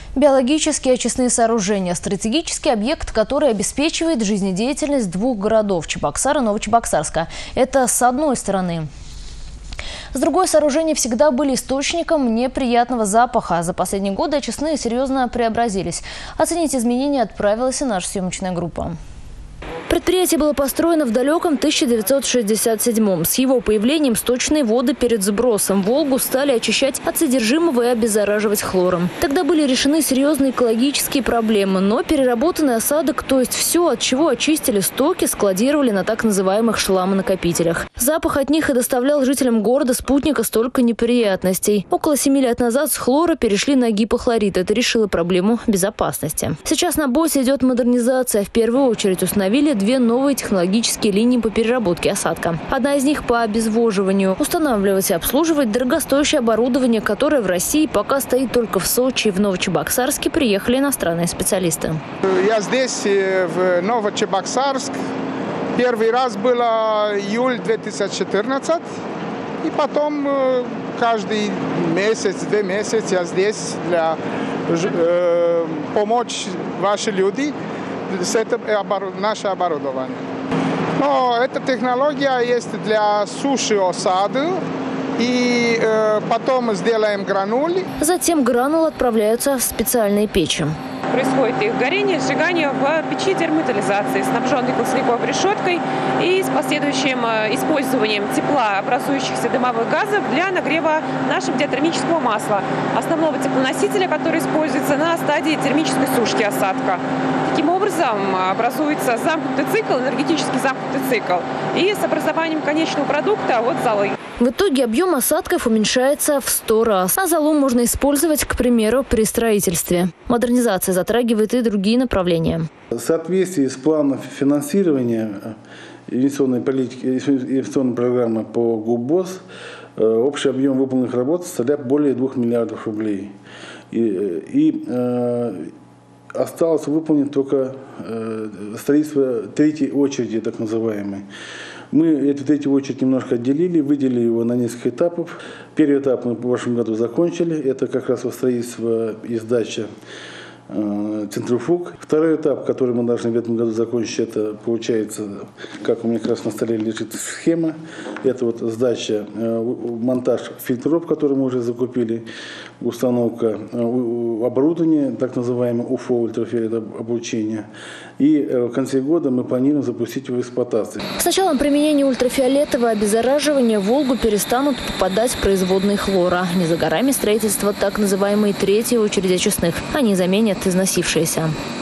Биологические очистные сооружения – стратегический объект, который обеспечивает жизнедеятельность двух городов – Чебоксар и Новочебоксарска. Это с одной стороны. С другой, сооружения всегда были источником неприятного запаха. За последние годы очистные серьезно преобразились. Оценить изменения отправилась и наша съемочная группа. Предприятие было построено в далеком 1967-м. С его появлением сточные воды перед сбросом в Волгу стали очищать от содержимого и обеззараживать хлором. Тогда были решены серьезные экологические проблемы, но переработанный осадок, то есть все, от чего очистили стоки, складировали на так называемых шламонакопителях. Запах от них и доставлял жителям города-спутника столько неприятностей. Около 7 лет назад с хлора перешли на гипохлорид. Это решило проблему безопасности. Сейчас на БОСе идет модернизация. В первую очередь установили 2 новые технологические линии по переработке осадка. Одна из них по обезвоживанию. Устанавливать и обслуживать дорогостоящее оборудование, которое в России пока стоит только в Сочи. В Новочебоксарске приехали иностранные специалисты. Я здесь, в Новочебоксарск. Первый раз было июль 2014. И потом каждый месяц, 2 месяца я здесь для помочь вашим людям. Это наше оборудование. Но эта технология есть для суши осады. И потом сделаем гранулы. Затем гранулы отправляются в специальные печи. Происходит их горение, сжигание в печи термотализации, снабженной классниковой решеткой и с последующим использованием тепла, образующихся дымовых газов для нагрева нашего диатермического масла, основного теплоносителя, который используется на стадии термической сушки осадка. Таким образом образуется замкнутый цикл, энергетически замкнутый цикл, и с образованием конечного продукта от золы. В итоге объем осадков уменьшается в 100 раз, а золу можно использовать, к примеру, при строительстве. Модернизация затрагивает и другие направления. В соответствии с планом финансирования инвестиционной политики, инвестиционной программы по ГУБОС, общий объем выполненных работ составляет более 2 миллиардов рублей. Осталось выполнить только строительство третьей очереди, так называемой. Мы эту третью очередь немножко отделили, выделили его на несколько этапов. Первый этап мы в прошлом году закончили. Это как раз строительство и сдача центрифуг. Второй этап, который мы должны в этом году закончить, это получается, как у меня как раз на столе лежит схема. Это вот сдача, монтаж фильтров, которые мы уже закупили, установка оборудования, так называемое УФО, ультрафиолетовое облучение. И в конце года мы планируем запустить его в эксплуатацию. С началом применения ультрафиолетового обеззараживания в Волгу перестанут попадать производные хлора. Не за горами строительство так называемой третьей очереди очистных. Они заменят износившиеся.